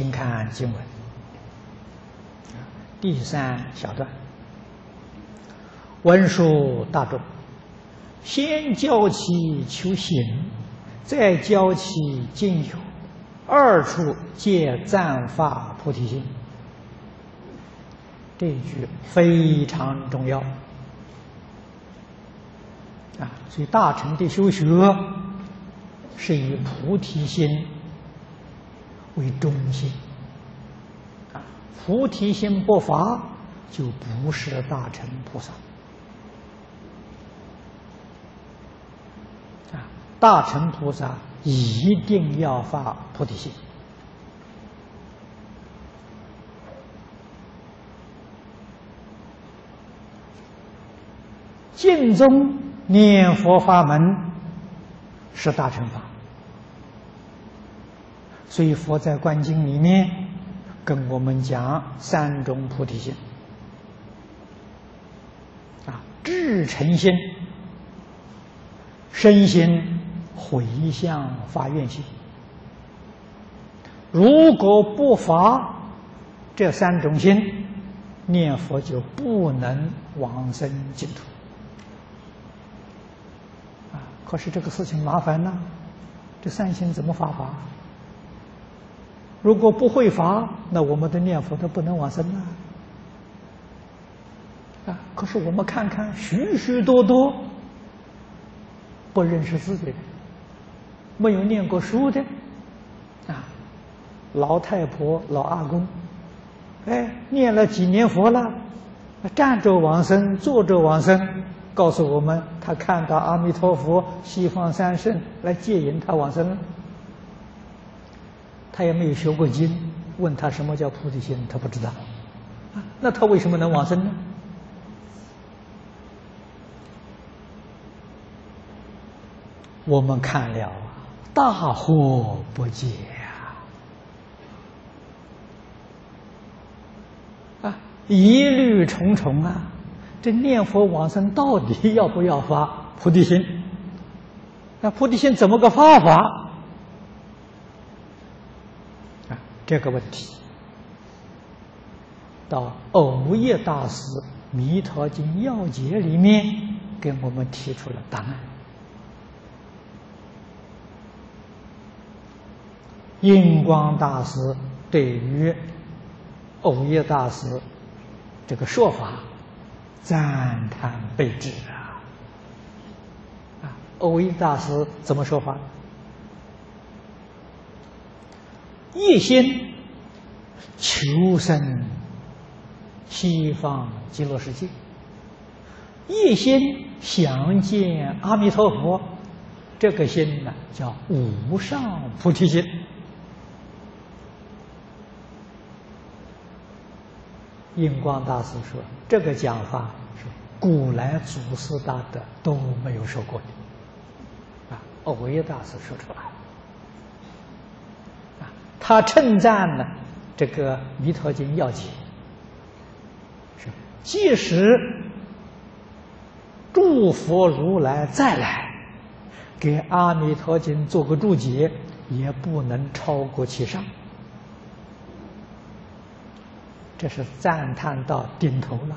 请看经文第3小段：文殊大众，先教其求行，再教其经有，二处皆赞发菩提心。这一句非常重要所以大乘的修学是以菩提心为中心菩提心不发，就不是大乘菩萨大乘菩萨一定要发菩提心。净宗念佛法门是大乘法，所以佛在观经里面跟我们讲3种菩提心至诚心、身心、回向发愿心。如果不发这3种心，念佛就不能往生净土可是这个事情麻烦了，这3心怎么发法？如果不会发，那我们的念佛都不能往生可是我们看看许许多多不认识字的，没有念过书的老太婆、老阿公，念了几年佛了，站着往生，坐着往生，告诉我们他看到阿弥陀佛、西方三圣来接引他往生了。他也没有学过经，问他什么叫菩提心，他不知道那他为什么能往生呢？我们看了大惑不解疑虑重重这念佛往生到底要不要发菩提心？那菩提心怎么个发法？这个问题到藕益大师《弥陀经要解》里面给我们提出了答案。印光大师对于藕益大师这个说法赞叹备至藕益大师怎么说法？一心求生西方极乐世界，一心想见阿弥陀佛，这个心呢叫无上菩提心。印光大师说，这个讲法是古来祖师大德都没有说过的藕益大师说出来他称赞呢这个《弥陀经要解》是即使诸佛如来再来给《阿弥陀经》做个注解，也不能超过其上。这是赞叹到顶头了。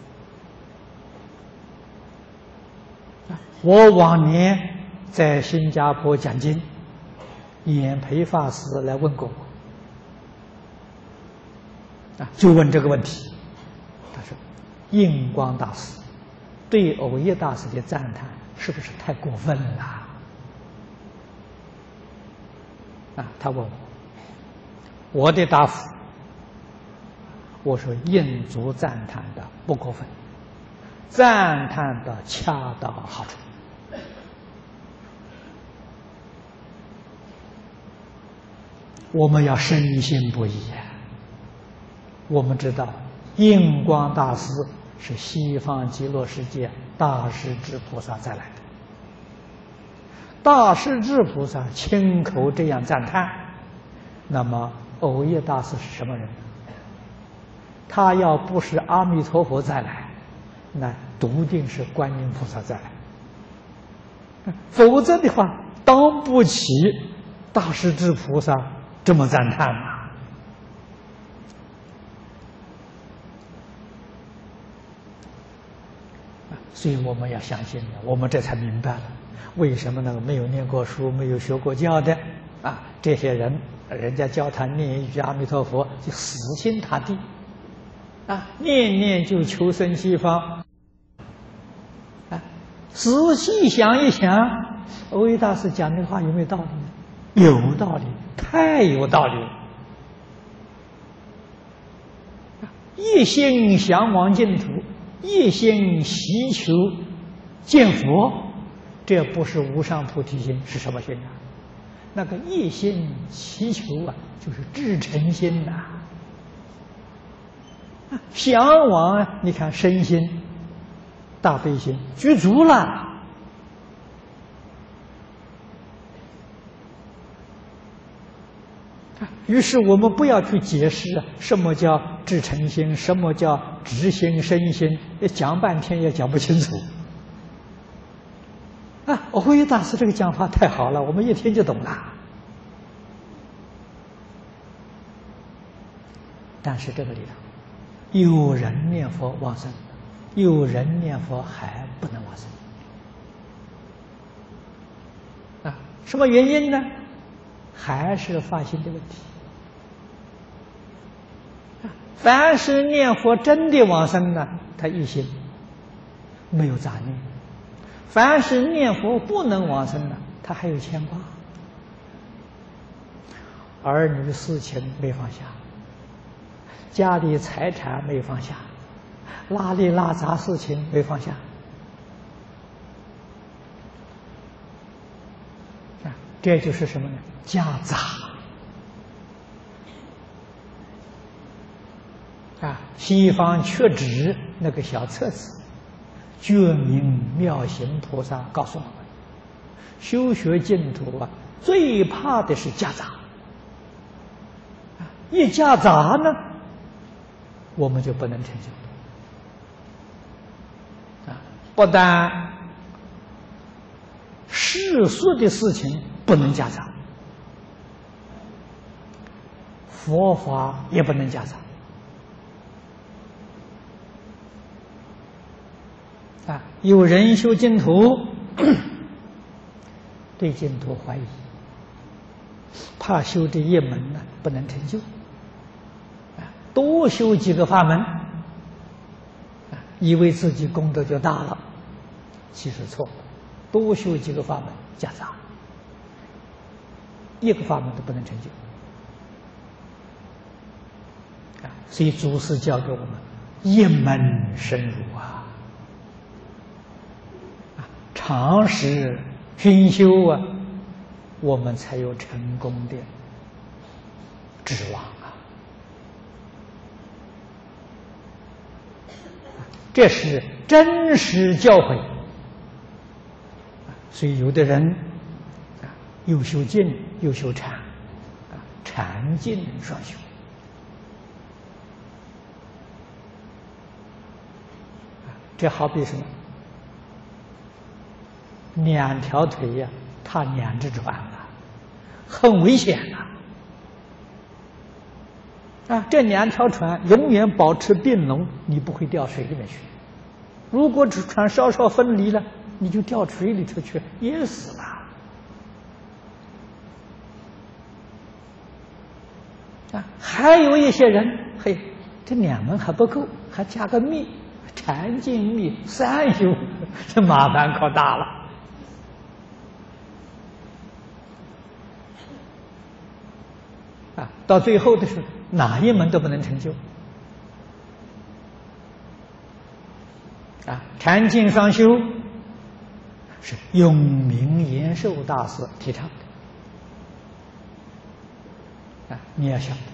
我往年在新加坡讲经，演培法师来问过我就问这个问题。他说印光大师对藕益大师的赞叹是不是太过分了他问我的答复，我说印祖赞叹的不过分，赞叹的恰到好处。我们要深信不疑我们知道印光大师是西方极乐世界大势至菩萨再来的，大势至菩萨亲口这样赞叹，那么藕益大师是什么人？他要不是阿弥陀佛再来，那笃定是观音菩萨再来，否则的话当不起大势至菩萨这么赞叹所以我们要相信了，我们这才明白了为什么那个没有念过书、没有学过教的这些人，人家教他念一句阿弥陀佛，就死心塌地念念就求生西方仔细想一想，欧维大师讲的话有没有道理？有道理，太有道理了。一心向往净土，一心祈求见佛，这不是无上菩提心，是什么心啊？那个一心祈求就是至诚心呐。向往你看身心、大悲心具足了。于是我们不要去解释什么叫至诚心，什么叫直心、身心，讲半天也讲不清楚。欧维大师这个讲法太好了，我们一听就懂了。但是这个里头，有人念佛往生，有人念佛还不能往生。什么原因呢？还是发心的问题。凡是念佛真的往生呢，他一心没有杂念；凡是念佛不能往生呢，他还有牵挂，儿女事情没放下，家里财产没放下，拉里拉杂事情没放下。这就是什么呢？夹杂。西方缺指那个小册子，觉明妙行菩萨告诉我们，修学净土最怕的是夹杂。一夹杂呢，我们就不能成就。不但世俗的事情不能夹杂，佛法也不能夹杂。有人修净土，对净土怀疑，怕修这一门呢不能成就，多修几个法门，以为自己功德就大了，其实错了。多修几个法门夹杂，一个法门都不能成就。所以祖师教给我们一门深入长时熏修我们才有成功的指望这是真实教诲。所以有的人又修静又修禅，禅静双修。这好比什么？两条腿他两只船很危险这两条船永远保持并拢，你不会掉水里面去。如果这船稍稍分离了，你就掉水里头去，淹死了。还有一些人，这两门还不够，还加个密，禅净密三修，这麻烦可大了。到最后的时候，哪一门都不能成就。禅净双修是永明延寿大师提倡的。你要晓得，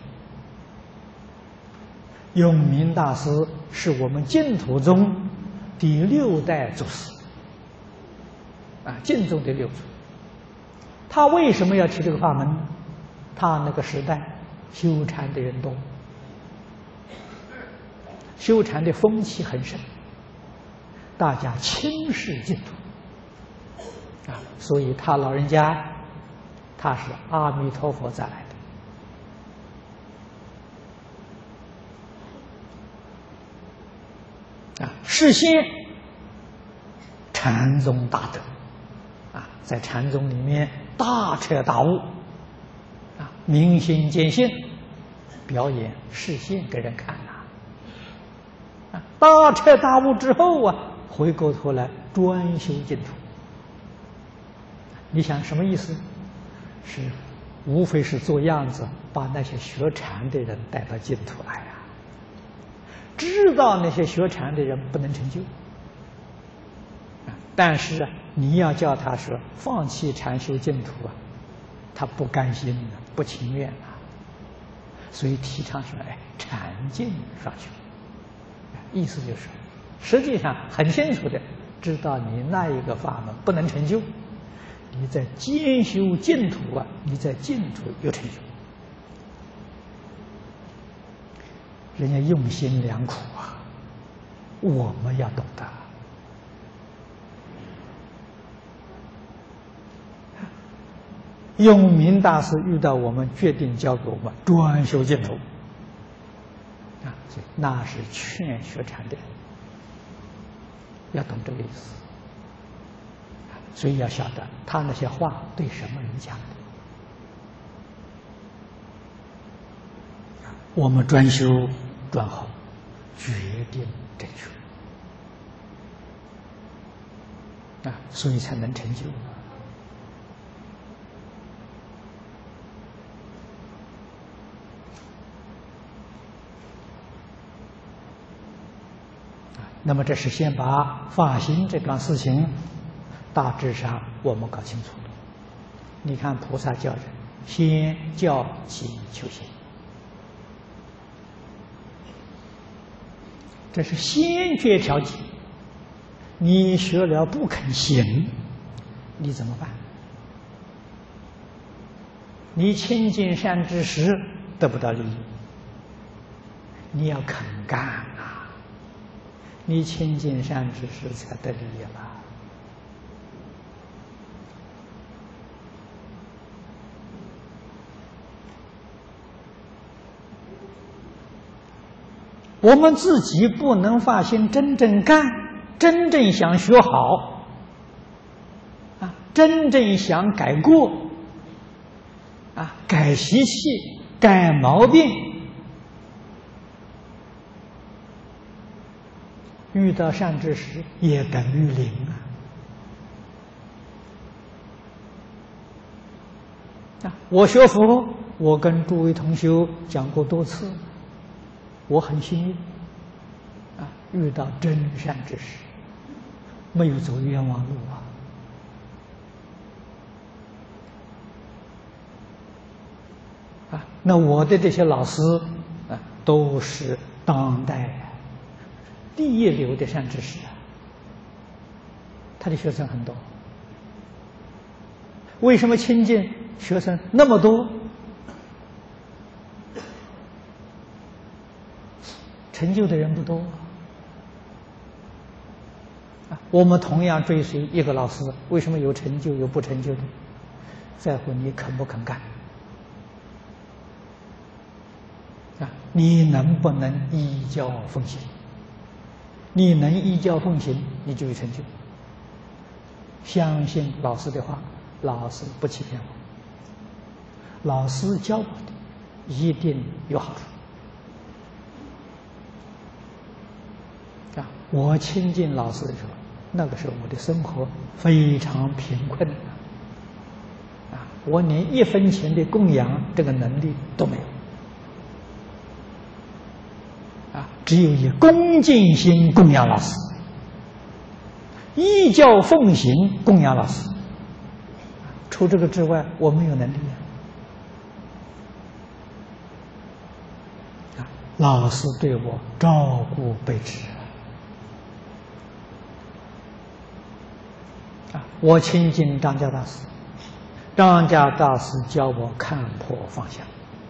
永明大师是我们净土宗第6代祖师，净宗的6祖。他为什么要提这个法门呢？他那个时代修禅的人多，修禅的风气很盛，大家轻视净土所以他老人家他是阿弥陀佛再来的事先禅宗大德在禅宗里面大彻大悟明心见性，表演示现给人看大彻大悟之后回过头来专修净土。你想什么意思？是无非是做样子，把那些学禅的人带到净土来知道那些学禅的人不能成就但是你要叫他说放弃禅修净土他不甘心不情愿所以提倡说禅净双修。意思就是，实际上很清楚的知道你那一个法门不能成就，你在兼修净土你在净土有成就。人家用心良苦我们要懂得。永明大师遇到我们，决定教给我们专修净土所以那是劝学禅的人，要懂这个意思。所以要晓得他那些话对什么人讲的。我们专修专好，决定正确所以才能成就。那么这是先把发心这桩事情大致上我们搞清楚了。你看菩萨教人先教己求行，这是先决条件。你学了不肯行，你怎么办？你亲近善知识得不到利益，你要肯干你亲近善知识才得利益了。我们自己不能发心真正干，真正想学好真正想改过改习气改毛病，遇到善知识也等于零我学佛，我跟诸位同修讲过多次，我很幸运遇到真善知识，没有走冤枉路那我的这些老师都是当代第一流的善知识他的学生很多。为什么亲近学生那么多？成就的人不多我们同样追随一个老师，为什么有成就有不成就的？在乎你肯不肯干你能不能依教奉行？你能依教奉行，你就有成就。相信老师的话，老师不欺骗我，老师教我的一定有好处我亲近老师的时候，那个时候我的生活非常贫困我连1分钱的供养这个能力都没有只有以恭敬心供养老师，依教奉行供养老师，除这个之外我没有能力老师对我照顾备至我亲近张家大师，张家大师教我看破放下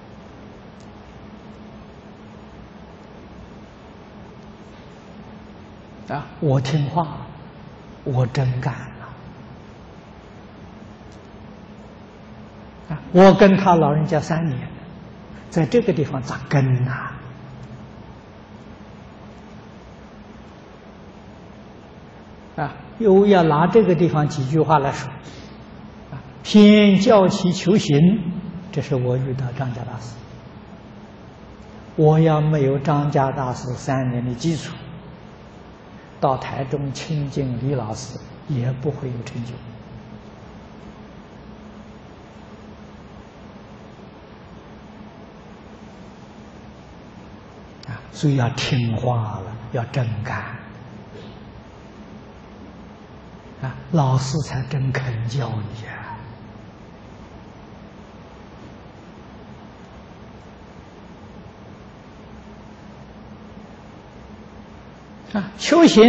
我听话，我真干了我跟他老人家3年，在这个地方扎根又要拿这个地方几句话来说，偏教其求行，这是我遇到张家大师。我要没有张家大师3年的基础，到台中亲近李老师也不会有成就。所以要听话了，要真干。老师才真肯教你修行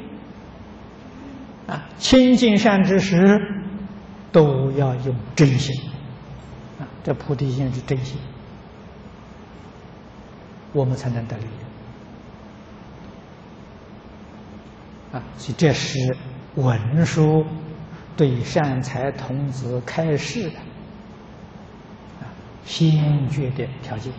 亲近善知识都要用真心这菩提心是真心，我们才能得力所以这是文殊对善财童子开示的先决的条件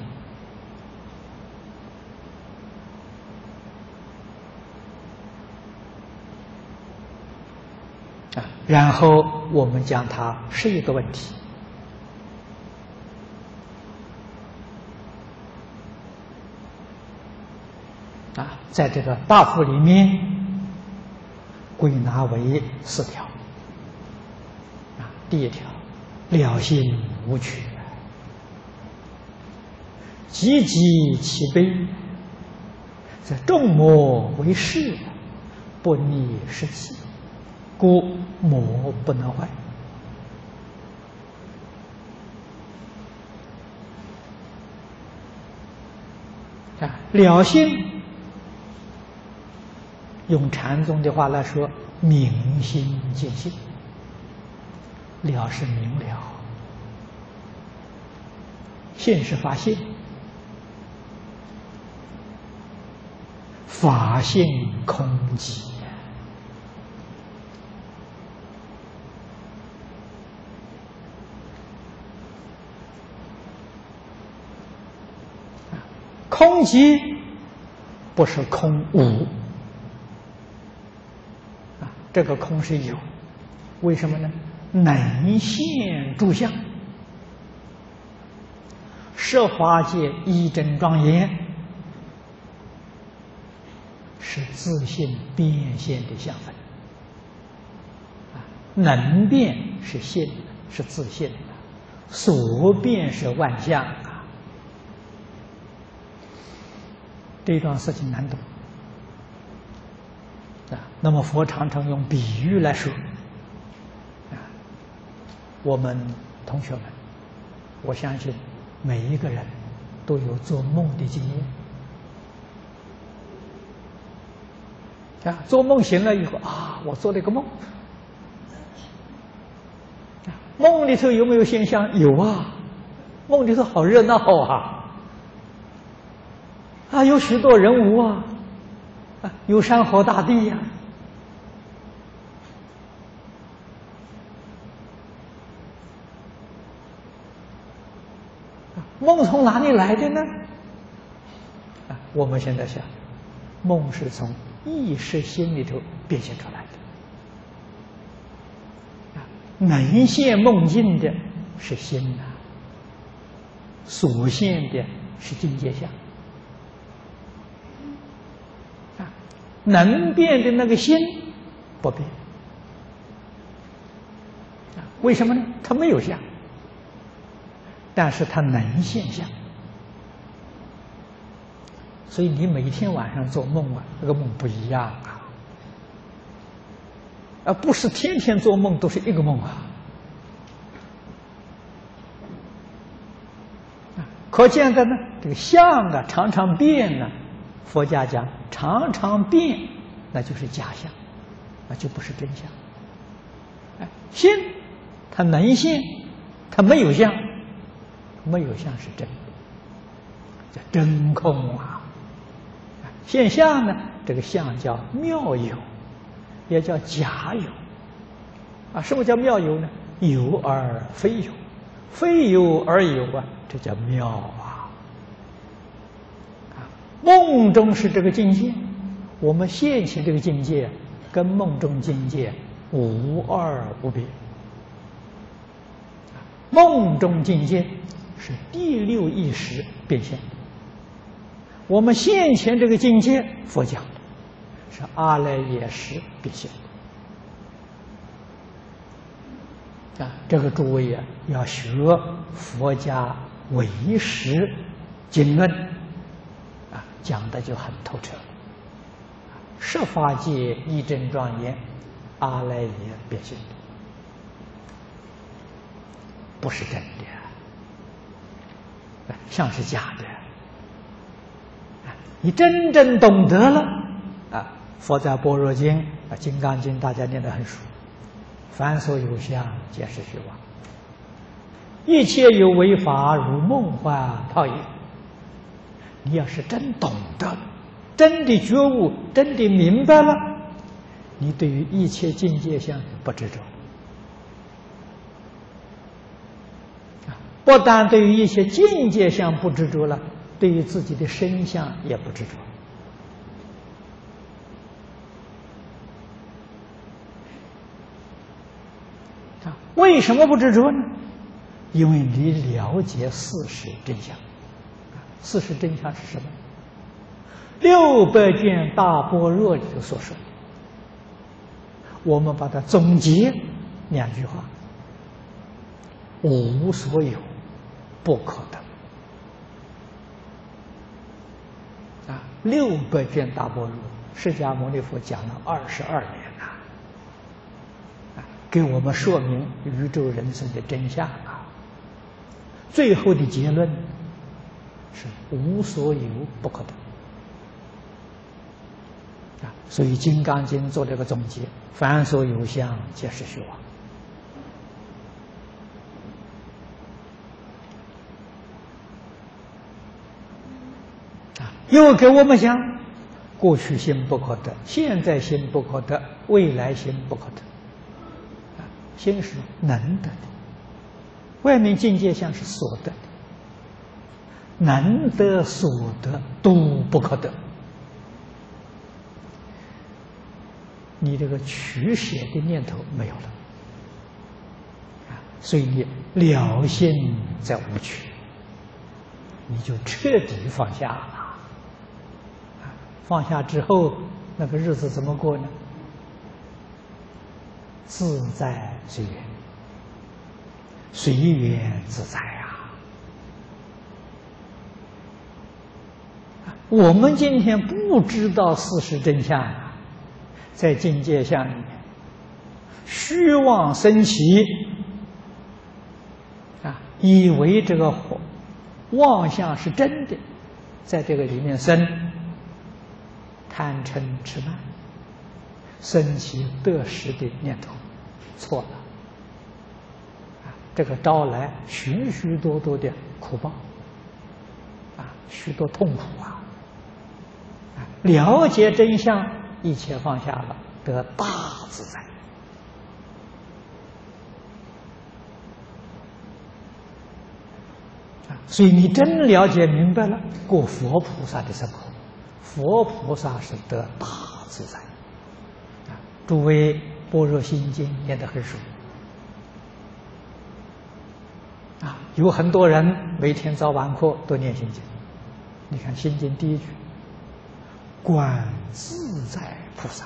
然后我们讲它是一个问题在这个大腹里面归纳为4条第一条，了心无取，积极其悲，这众魔为事，不逆时期，故魔不能坏。了心，用禅宗的话来说，明心见性。了是明了，现是发现，法性空寂。空寂不是空无这个空是有，为什么呢？能现诸相，十法界一真庄严，是自性变现的相分。能变是现，是自性的，所变是万象这段事情难懂那么佛常常用比喻来说我们同学们，我相信每一个人都有做梦的经验做梦醒了以后我做了一个梦梦里头有没有现象？有梦里头好热闹有许多人物有山河大地梦从哪里来的呢？我们现在想，梦是从意识心里头变现出来的能现梦境的是心所现的是境界相能变的那个心不变为什么呢？它没有相，但是它能现象，所以你每天晚上做梦那个梦不一样不是天天做梦都是一个梦可见的呢，这个相常常变佛家讲常常变，那就是假象，那就不是真相。心它能现，它没有相，没有相是真的，叫真空现象呢，这个相叫妙有，也叫假有什么叫妙有呢？有而非有，非有而有这叫妙梦中是这个境界，我们现前这个境界跟梦中境界无二无别。梦中境界是第六意识变现，我们现前这个境界，佛讲的是阿赖耶识变现。这个诸位要学佛家唯识经论讲的就很透彻。十法界一真庄严，阿赖耶变现，不是真的，像是假的。你真正懂得了佛在般若经金刚经大家念得很熟，凡所有相，皆是虚妄。一切有为法，如梦幻泡影。你要是真懂得，真的觉悟，真的明白了，你对于一切境界相不执着。不但对于一些境界相不执着了，对于自己的身相也不执着。为什么不执着呢？因为你了解事实真相。事实真相是什么？600卷大般若里头所说的，我们把它总结2句话：无所有，不可得。600卷大般若，释迦牟尼佛讲了22年给我们说明宇宙人生的真相最后的结论是无所有，不可得。所以《金刚经》做了个总结：凡所有相，皆是虚妄。又给我们讲，过去心不可得，现在心不可得，未来心不可得。心是能得的，外面境界相是所得的，能得所得都不可得。你这个取舍的念头没有了所以你了心在无取，你就彻底放下了。放下之后，那个日子怎么过呢？自在随缘，随缘自在我们今天不知道事实真相在境界相里面，虚妄生起以为这个妄相是真的，在这个里面生贪嗔痴慢，生起得失的念头，错了这个招来许许多多的苦报许多痛苦了解真相，一切放下了，得大自在所以你真了解明白了，过佛菩萨的生活。佛菩萨是得大自在诸位《般若心经》念得很熟有很多人每天早晚课都念心经。你看心经第一句，观自在菩萨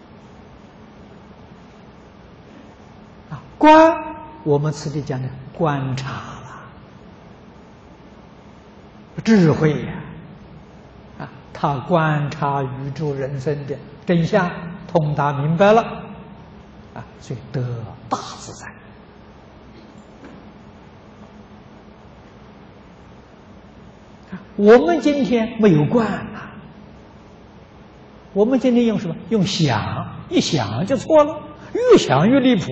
观我们此地讲的观察了，智慧他观察宇宙人生的真相，通达明白了所以得大自在我们今天没有观我们今天用什么？用想，一想就错了，越想越离谱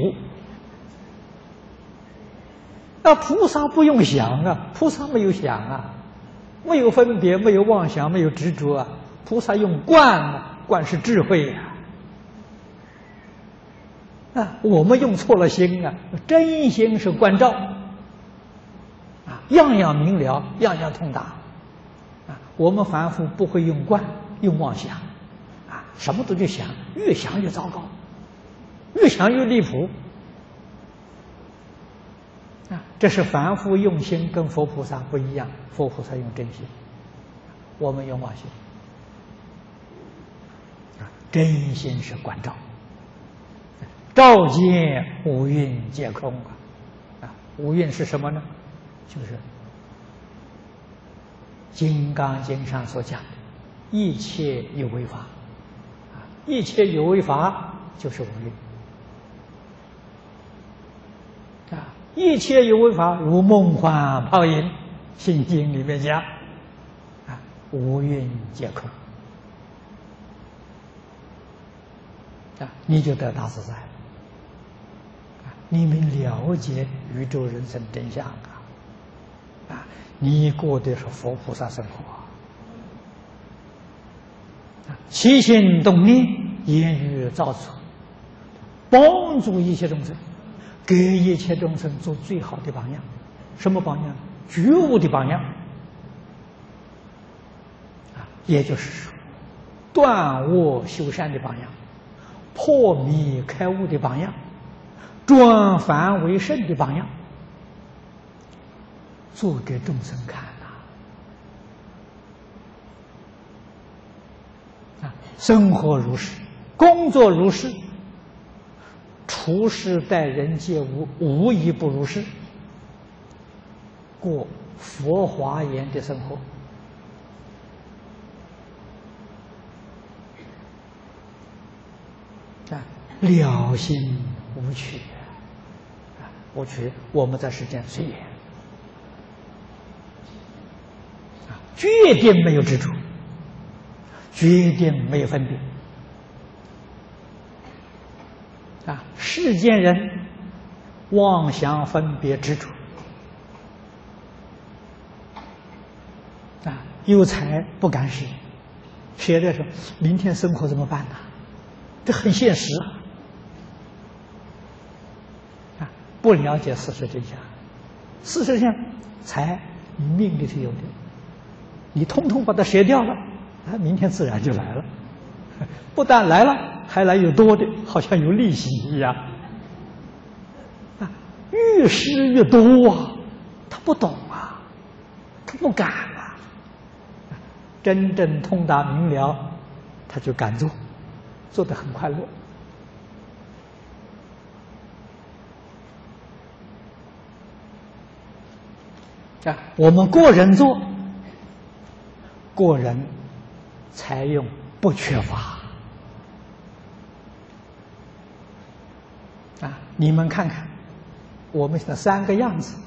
菩萨不用想菩萨没有想没有分别，没有妄想，没有执着菩萨用观观是智慧我们用错了心真心是观照样样明了，样样通达我们凡夫不会用观，用妄想什么都去想，越想越糟糕，越想越离谱。啊，这是凡夫用心跟佛菩萨不一样，佛菩萨用真心，我们用妄心。啊，真心是观照，照见五蕴皆空啊！啊，五蕴是什么呢？就是《金刚经》上所讲的，一切有为法。啊，一切有为法就是五蕴。啊，一切有为法如梦幻泡影，《心经》里面讲，啊，无蕴皆空。啊，你就得大自在了。啊，你们了解宇宙人生真相啊！啊，你过的是佛菩萨生活啊！起心动念，言语造作，帮助一切众生。给一切众生做最好的榜样，什么榜样？觉悟的榜样啊，也就是说，断恶修善的榜样，破迷开悟的榜样，转凡为圣的榜样，做给众生看啊！生活如是，工作如是。处事待人接物，无一不如是，过佛华严的生活。啊，了心无取，啊，无取，我们在世间随缘，啊，决定没有执着，决定没有分别。啊，世间人妄想分别执着，啊，有财不敢舍，舍的时候，明天生活怎么办呢？这很现实啊！不了解事实真相，事实上，财你命里头有的，你通通把它舍掉了，啊，明天自然就来了。不但来了，还来有多的，好像有利息一样。啊，越施越多啊，他不懂啊，他不敢啊。真正通达明了，他就敢做，做得很快乐。啊，我们个人做，个人采用不缺乏。啊，你们看看，我们的三个样子。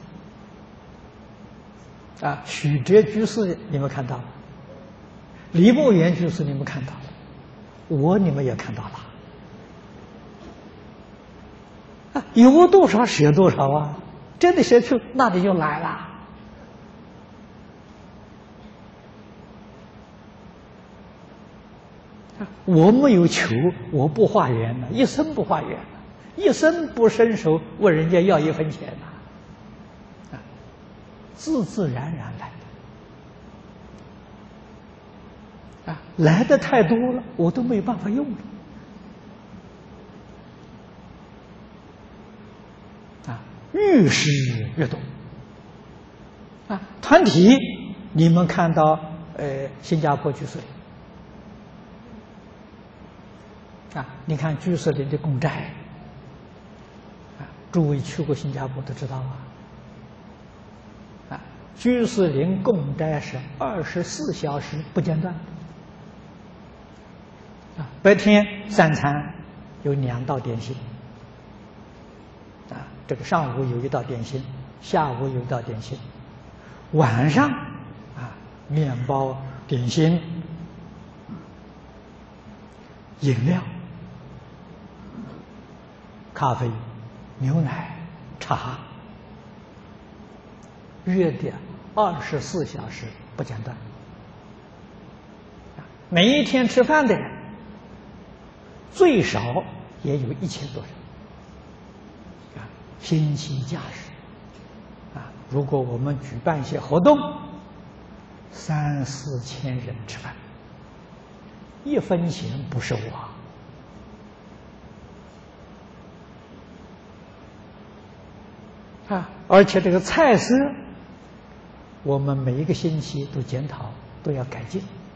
啊，许哲居士你们看到了，李墨园居士你们看到了，我你们也看到了。啊，有多少舍多少啊！真的舍去，那你就来了。啊，我没有求，我不化缘了，一生不化缘了。一生不伸手问人家要一分钱呐，啊，自自然然来的，啊，来的太多了，我都没有办法用了，啊，越施越多，啊，团体你们看到新加坡居士林，啊，你看居士林的供斋。诸位去过新加坡都知道啊，居士林供斋是24小时不间断，啊，白天3餐有2道点心，啊，这个上午有1道点心，下午有1道点心，晚上啊面包、点心、饮料、咖啡。牛奶、茶，约的24小时不间断。每一天吃饭的人，最少也有1000多人。啊，星期假日，啊，如果我们举办一些活动，3、4千人吃饭。 1分钱不收而且这个菜色，我们每一个星期都检讨，都要改进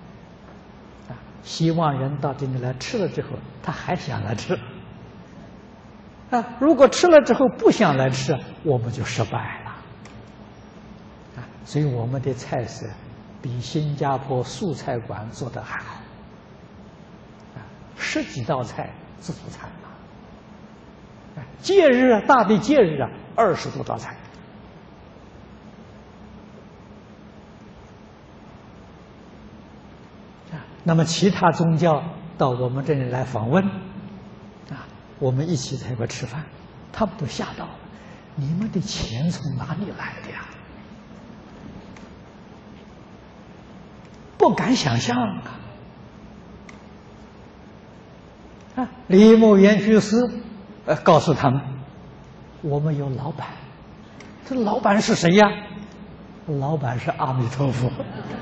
希望人到这里来吃了之后，他还想来吃如果吃了之后不想来吃，我们就失败了所以我们的菜色比新加坡素菜馆做得还好10几道菜自助餐节日大的节日20多道菜那么其他宗教到我们这里来访问我们一起在一块吃饭，他们都吓到了，你们的钱从哪里来的呀？不敢想象李牧原居士告诉他们，我们有老板，这老板是谁呀？老板是阿弥陀佛。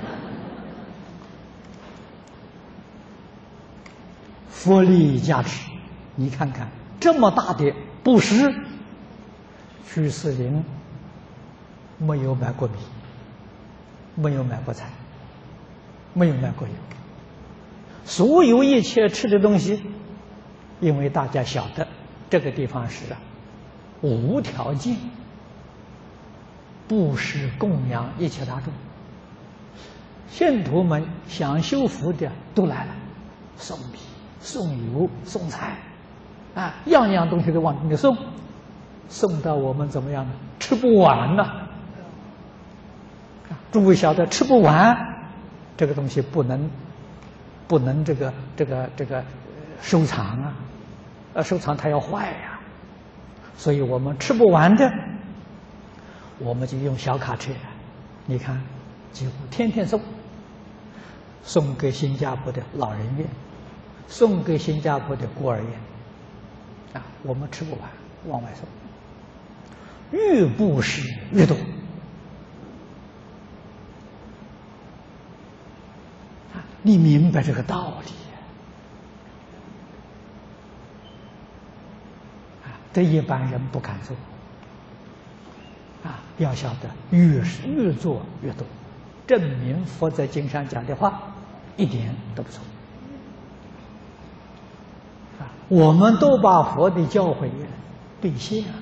佛力加持，你看看这么大的布施，居士林没有买过米，没有买过菜，没有买过油，所有一切吃的东西，因为大家晓得这个地方是无条件布施供养一切大众，信徒们想修福的都来了，送米送油送菜样样东西都往这里送，送到我们怎么样呢？吃不完呢诸位晓得吃不完这个东西不能这个收藏收藏它要坏所以我们吃不完的，我们就用小卡车，你看几乎天天送给新加坡的老人院，送给新加坡的孤儿院我们吃不完，往外送，越布施越多你明白这个道理这一般人不敢做要晓得越做越多，证明佛在经上讲的话一点都不错我们都把佛的教诲兑现了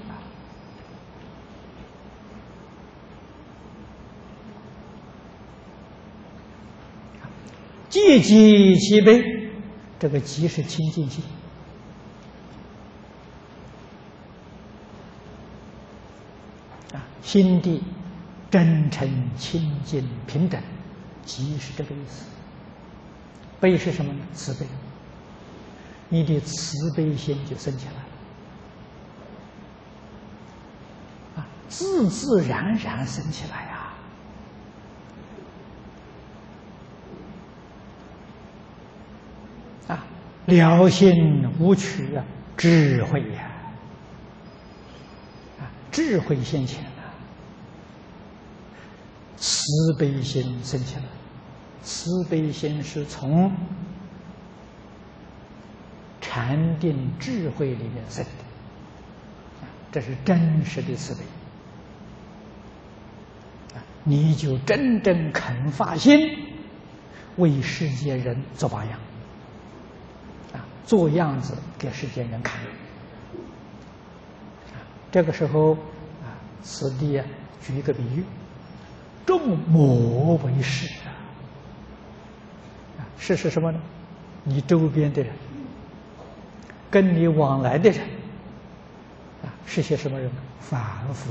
戒己其悲，这个己是清净心心地真诚清净平等，己是这个意思。悲是什么呢？慈悲，你的慈悲心就升起来了自自然然升起来了心无取智慧智慧现前慈悲心升起来，慈悲心是从禅定智慧里面生的这是真实的慈悲你就真正肯发心为世界人做榜样做样子给世间人看这个时候此地举一个比喻，众魔为士士是什么呢？你周边的人，跟你往来的人是些什么人呢？凡夫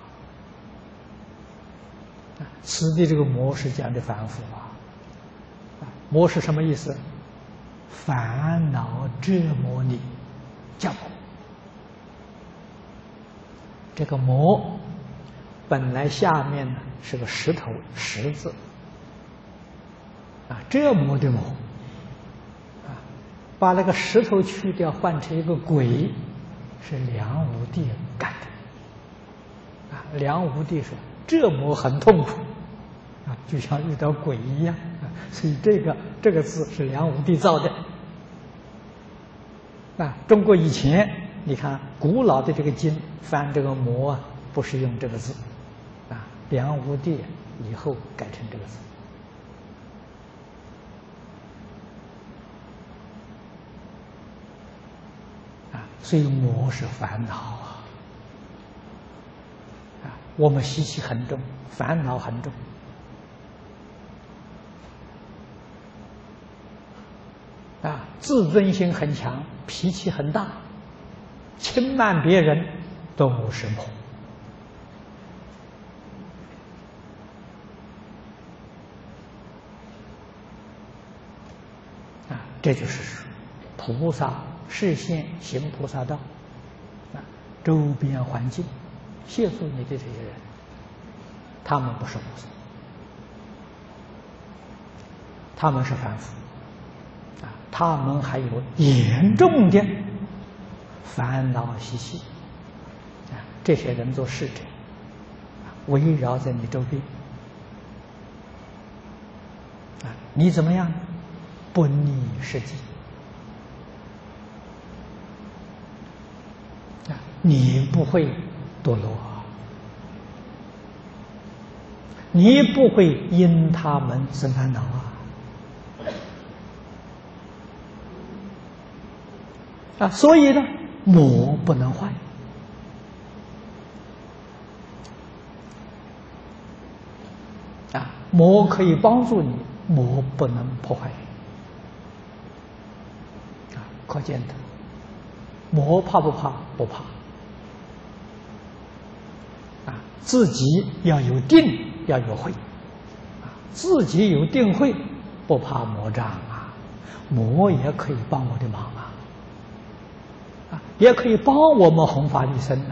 此地这个魔是讲的凡夫魔是什么意思？烦恼折磨你，叫魔。这个魔本来下面呢是个石头，石字折磨的魔把那个石头去掉，换成一个鬼，是梁武帝干的梁武帝说这魔很痛苦就像遇到鬼一样所以这个字是梁武帝造的。中国以前你看古老的这个经翻这个魔啊，不是用这个字，梁武帝以后改成这个字。所以魔是烦恼我们习气很重，烦恼很重。自尊心很强，脾气很大，轻慢别人都是魔。这就是菩萨示现行菩萨道周边环境协助你的这些人，他们不是菩萨，他们是凡夫他们还有严重的烦恼习气这些人做侍者围绕在你周边你怎么样不逆世际你不会堕落你不会因他们生烦恼所以呢魔不能坏魔可以帮助你，魔不能破坏可见的魔怕不怕？不怕自己要有定，要有慧自己有定慧，不怕魔障魔也可以帮我的忙也可以帮我们弘法利生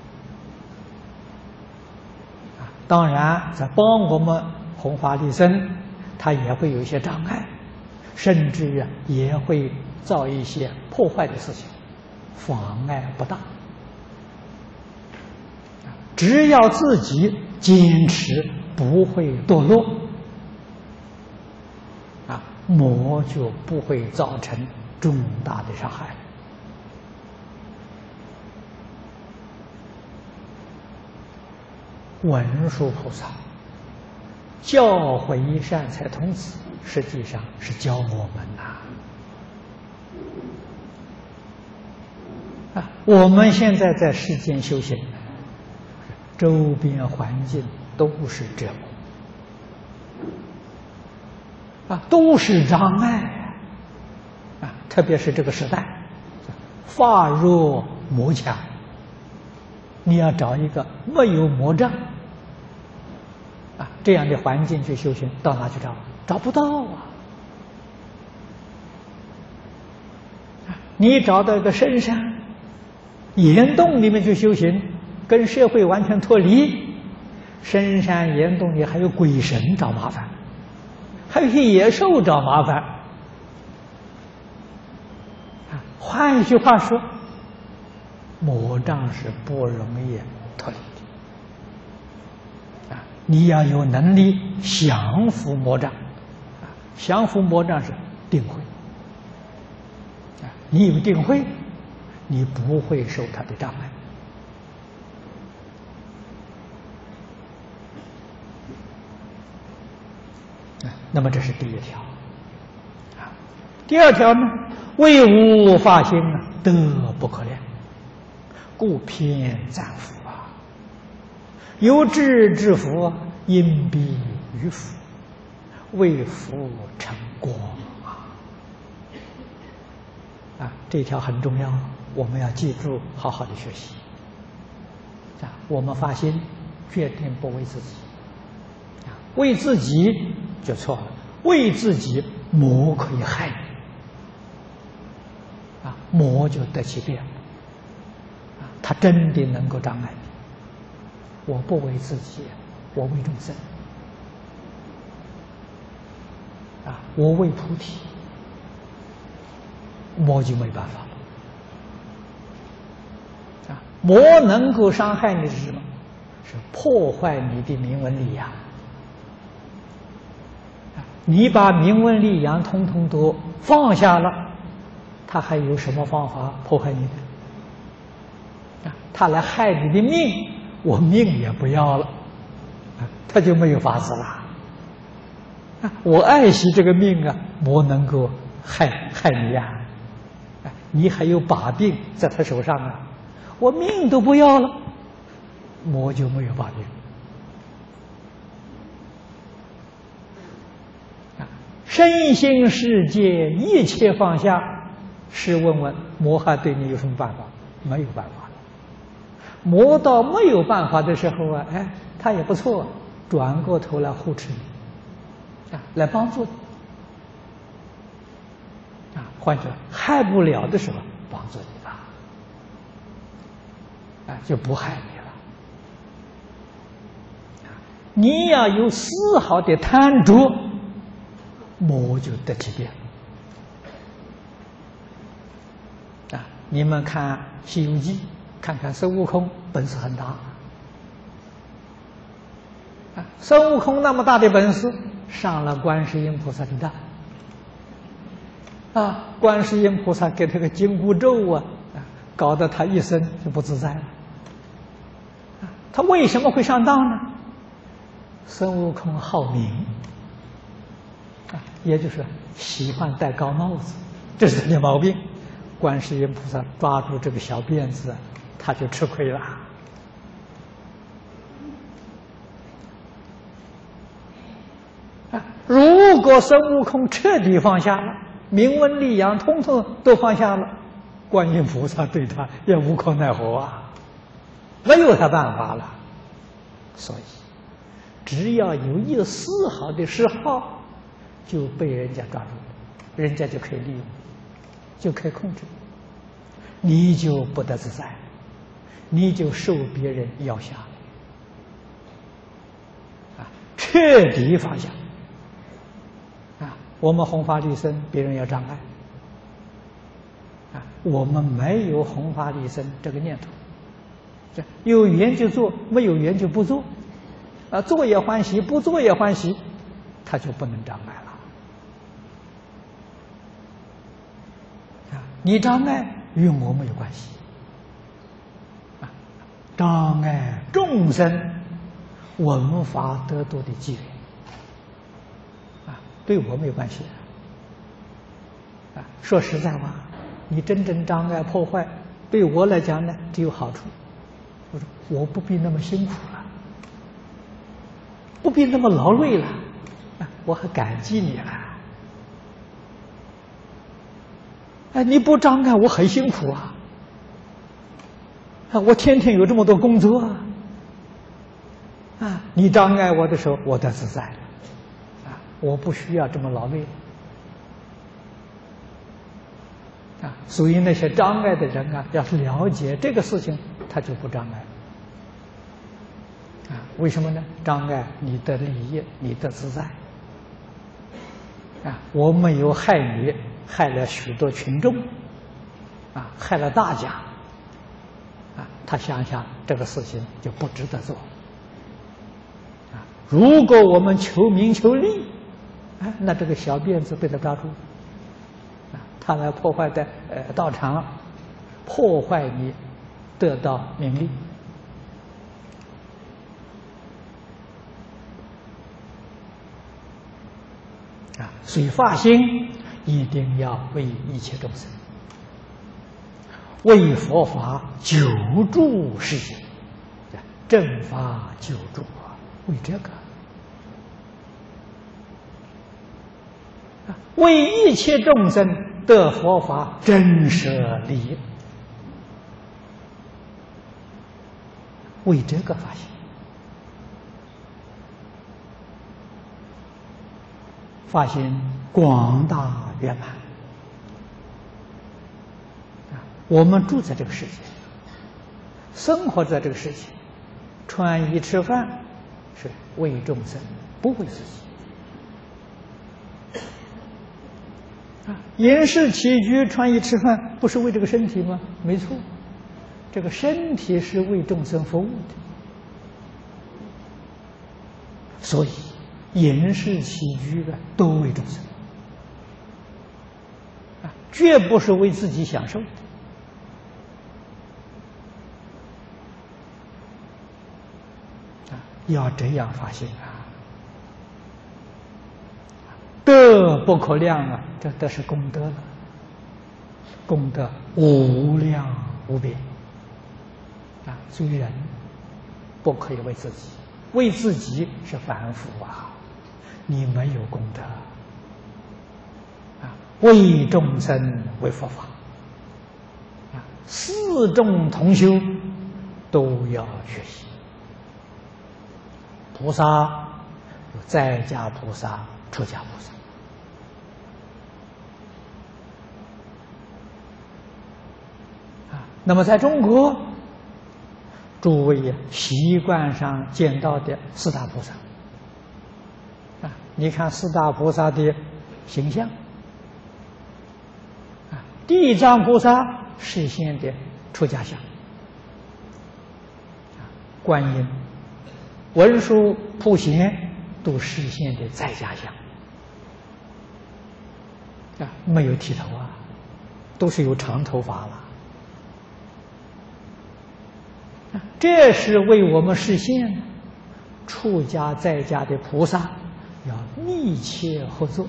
当然在帮我们弘法利生，它也会有一些障碍，甚至也会造一些破坏的事情，妨碍不大。只要自己坚持，不会堕落魔就不会造成重大的伤害。文殊菩萨教诲善财童子，实际上是教我们我们现在在世间修行，周边环境都是折磨都是障碍特别是这个时代，法弱魔强，你要找一个没有魔障这样的环境去修行，到哪去找？找不到你找到一个深山岩洞里面去修行，跟社会完全脱离，深山岩洞里还有鬼神找麻烦，还有一些野兽找麻烦换一句话说，魔障是不容易脱离的你要有能力降服魔障降服魔障是定慧你有定慧，你不会受它的障碍那么这是第一条第二条呢，为无发心德不可量，故偏赞福有志之福因必于福，为福成果这一条很重要，我们要记住，好好的学习我们发心决定不为自己为自己就错了，为自己魔可以害你魔就得其便他真的能够障碍你。我不为自己，我为众生我为菩提，魔就没办法了魔能够伤害你是什么？是破坏你的名闻利养你把名闻利养统统都放下了，他还有什么方法破坏你的？他来害你的命，我命也不要了，他就没有法子了。我爱惜这个命啊，我能够害你呀，你还有把柄在他手上啊，我命都不要了，我就没有把柄。身心世界一切放下，试问问魔还对你有什么办法？没有办法。魔到没有办法的时候啊，他也不错，转过头来护持你，来帮助你，换句话，害不了的时候帮助你了，就不害你了。你要有丝毫的贪着，魔就得其便。你们看《西游记》，看看孙悟空本事很大。孙悟空那么大的本事，上了观世音菩萨的当。观世音菩萨给他个紧箍咒搞得他一生就不自在了。他为什么会上当呢？孙悟空好名。也就是喜欢戴高帽子，这是他的毛病。观世音菩萨抓住这个小辫子，他就吃亏了。如果孙悟空彻底放下了，名闻利养统统都放下了，观音菩萨对他也无可奈何啊，没有他办法了。所以，只要有一丝毫的嗜好，就被人家抓住了，人家就可以利用，就可以控制，你就不得自在，你就受别人要挟，彻底放下。我们弘法利生，别人要障碍，我们没有弘法利生这个念头，有缘就做，没有缘就不做，做也欢喜，不做也欢喜，他就不能障碍了。你障碍与我没有关系，障碍众生闻法得度的机缘，对我没有关系。说实在话，你真正障碍破坏，对我来讲呢，只有好处。我说我不必那么辛苦了，不必那么劳累了，我还感激你了。你不障碍我很辛苦我天天有这么多工作你障碍我的时候，我得自在了。我不需要这么劳累所以那些障碍的人要是了解这个事情，他就不障碍为什么呢？障碍你的利益，你的自在我没有害你，害了许多群众害了大家他想想这个事情就不值得做如果我们求名求利那这个小辫子被他抓住，他来破坏的道场，破坏你得到名利所以发心一定要为一切众生，为佛法久住世间，正法久住为这个。为一切众生得佛法真舍利益，为这个发心，发心广大圆满。我们住在这个世界，生活在这个世界，穿衣吃饭是为众生，不为自己。饮食起居穿衣吃饭不是为这个身体吗？没错，这个身体是为众生服务的，所以饮食起居的都为众生，绝不是为自己享受。要这样发心啊！德不可量啊，这都是功德了，功德无量无边啊！所以人不可以为自己，为自己是凡夫啊，你没有功德啊！为众生为佛法啊，四众同修都要学习。菩萨有在家菩萨、出家菩萨。那么在中国，诸位习惯上见到的四大菩萨，你看四大菩萨的形象，地藏菩萨实现的出家相，观音、文殊、普贤都实现的在家相，没有剃头啊，都是有长头发了。这是为我们实现出家在家的菩萨要密切合作，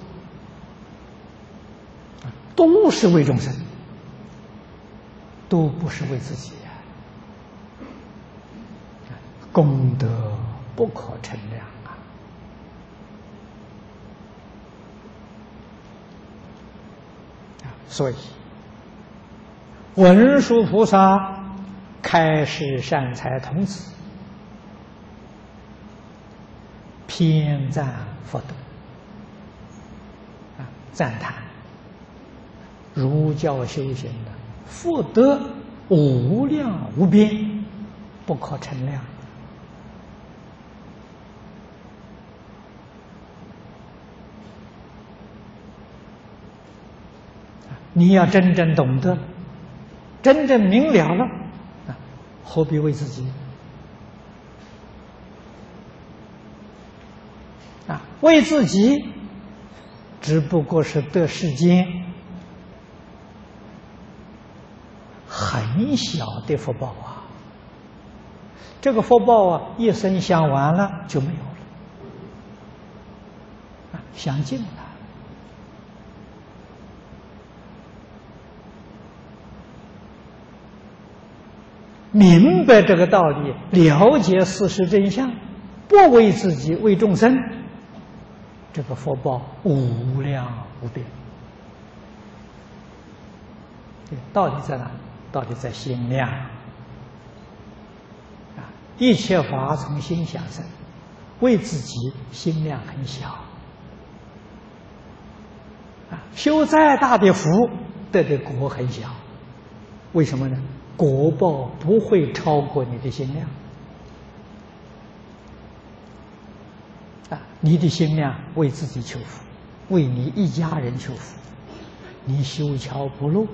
都是为众生，都不是为自己呀。功德不可称量啊！所以文殊菩萨开示善财童子，偏赞佛德赞叹儒教修行的福德无量无边，不可称量。你要真正懂得，真正明了了，何必为自己？为自己，只不过是得世间很小的福报啊。这个福报啊，一生享完了就没有了，享尽了。明白这个道理，了解事实真相，不为自己，为众生，这个福报无量无边。道理在哪？道理在心量一切法从心想生，为自己心量很小修再大的福，得的果很小。为什么呢？果报不会超过你的心量你的心量为自己求福，为你一家人求福，你修桥补路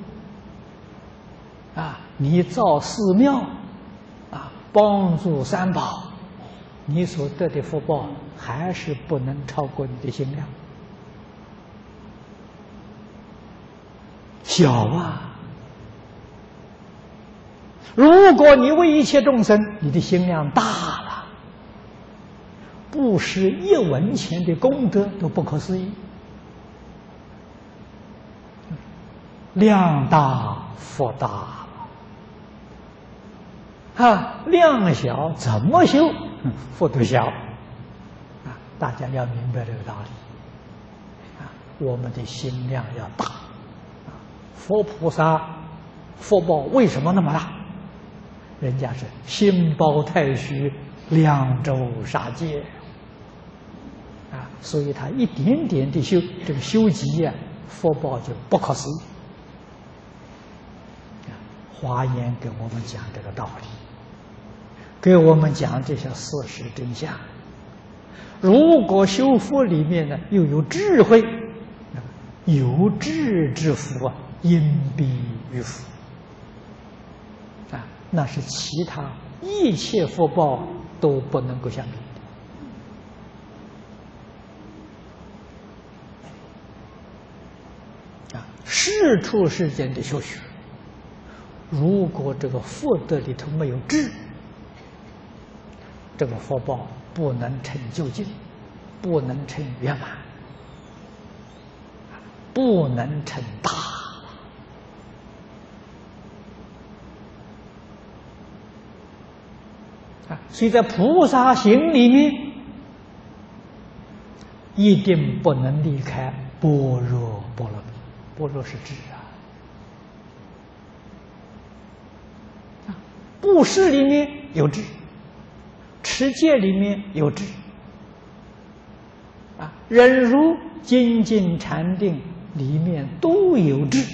你造寺庙帮助三宝，你所得的福报还是不能超过你的心量小啊。如果你为一切众生，你的心量大了，布施一文钱的功德都不可思议。量大福大量小怎么修福都小大家要明白这个道理我们的心量要大佛菩萨福报为什么那么大？人家是心包太虚，量周杀戒所以他一点点的修这个修集福报就不可思议。华严给我们讲这个道理，给我们讲这些事实真相。如果修福里面呢又有智慧，有智之福因必于福那是其他一切福报都不能够相比世出世间的修学，如果这个福德里头没有智，这个福报不能成就尽，不能成圆满，不能成大。所以在菩萨行里面，一定不能离开般若波罗蜜。般若是智啊！布施里面有智，持戒里面有智，忍辱、精进、禅定里面都有智。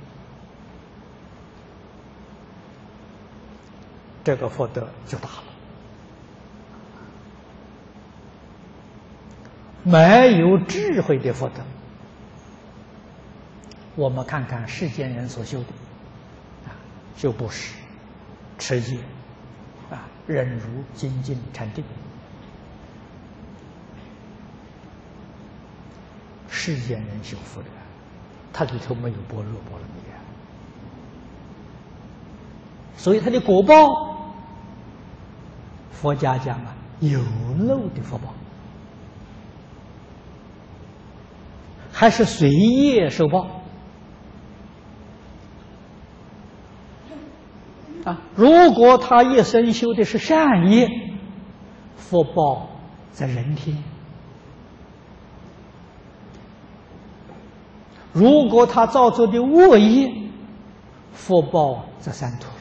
这个福德就大了。没有智慧的福德，我们看看世间人所修的，修布施、持戒、忍辱、精进、禅定，世间人修福德，它里头没有般若波罗蜜啊，所以它的果报，佛家讲有漏的福报。还是随业受报如果他一生修的是善业，福报在人天；如果他造作的恶业，福报在三途。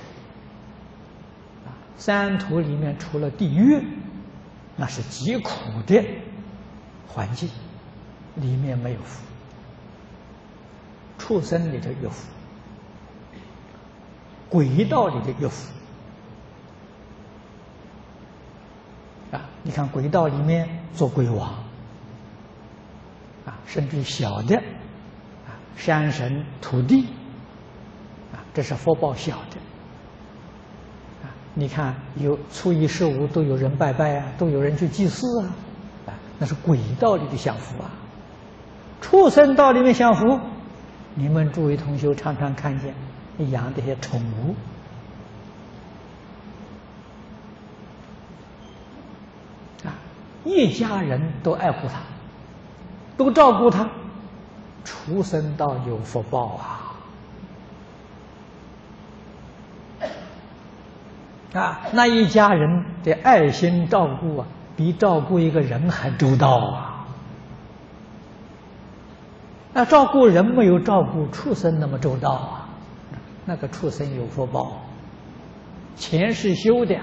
三途里面除了地狱，那是极苦的环境，里面没有福。畜生里头有福，鬼道里头有福你看鬼道里面做鬼王甚至小的山神土地这是福报小的你看有初一十五都有人拜拜都有人去祭祀那是鬼道里的享福畜生道里面享福。你们诸位同学常常看见你养这些宠物一家人都爱护它，都照顾它，畜生道有福报那一家人的爱心照顾比照顾一个人还周到照顾人没有照顾畜生那么周到那个畜生有福报，前世修的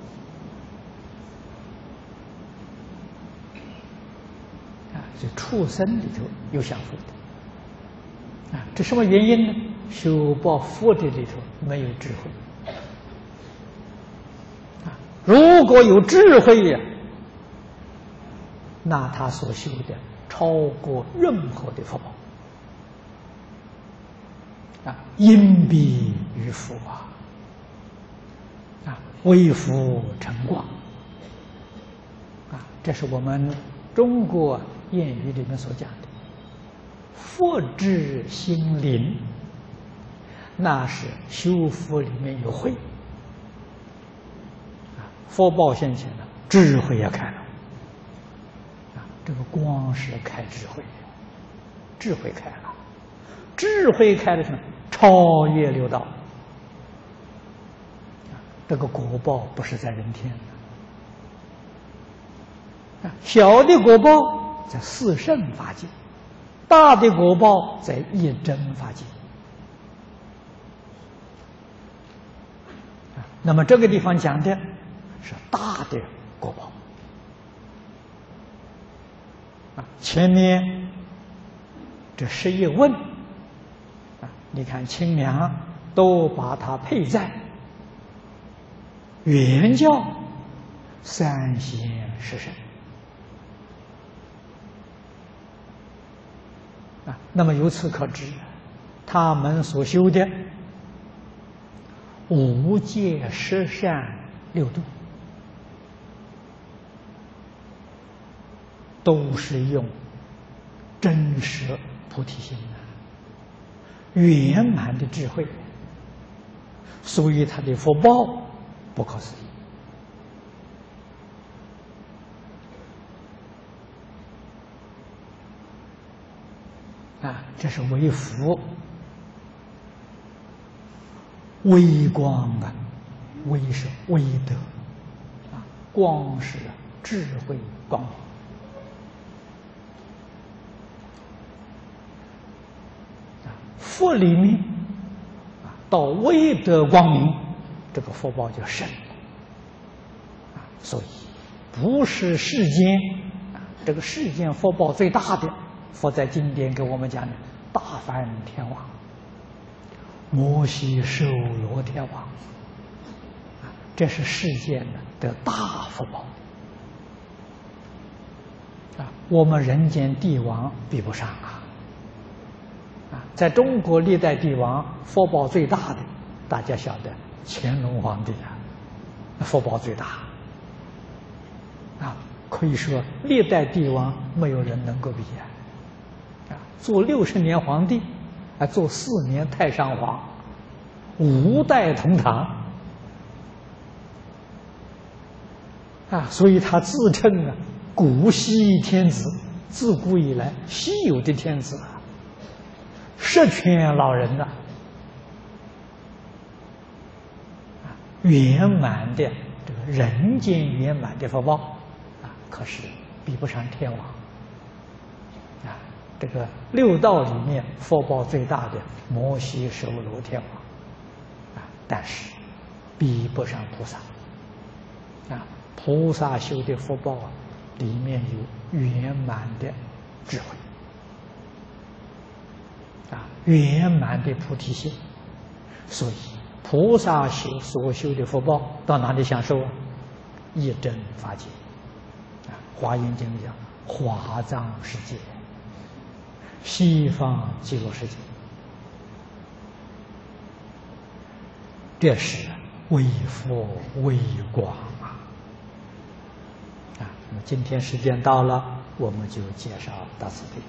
所以畜生里头有享福的这什么原因呢？修报福的里头没有智慧如果有智慧那他所修的超过任何的福报因彼于福为福成光这是我们中国谚语里面所讲的福至心灵，那是修福里面有慧福报现前了，智慧也开了这个光是开智慧，智慧开了，智慧开的是超越六道这个果报不是在人天小的果报在四圣法界，大的果报在一真法界那么这个地方讲的是大的果报前面这11问你看清凉都把它配在原教三贤十圣那么由此可知他们所修的无戒十善六度都是用真实菩提心圆满的智慧，所以他的福报不可思议。这是为福、为光啊，为是为德光是智慧光明。福里面到威德光明，这个福报就深。所以不是世间这个世间福报最大的，佛在经典给我们讲的大梵天王、摩西受罗天王，这是世间的大福报我们人间帝王比不上在中国历代帝王福报最大的，大家晓得乾隆皇帝福报最大可以说历代帝王没有人能够比做60年皇帝做4年太上皇，5代同堂所以他自称古稀天子，自古以来稀有的天子十全老人圆满的这个人间圆满的福报可是比不上天王这个六道里面福报最大的摩西受罗天王但是比不上菩萨菩萨修的福报里面有圆满的智慧圆满的菩提心，所以菩萨所修的福报到哪里享受一真法界华严经讲华藏世界、西方极乐世界，这是为佛为光那么今天时间到了，我们就介绍到此地。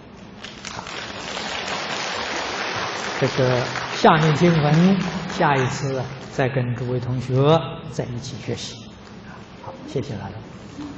这个下面经文，下一次再跟诸位同学在一起学习。好，谢谢大家。